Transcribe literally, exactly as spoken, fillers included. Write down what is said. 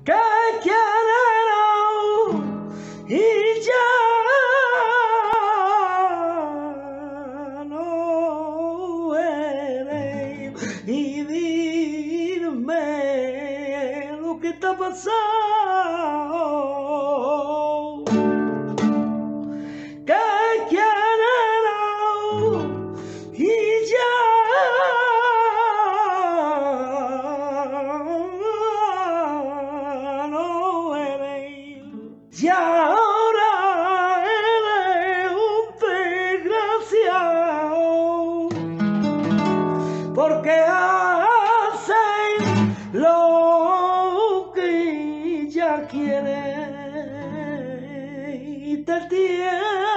que quiero y ya no eres y dime lo que está pasando, que quiero y ya y ahora eres un desgraciado porque hacen lo que ella quiere y te tiene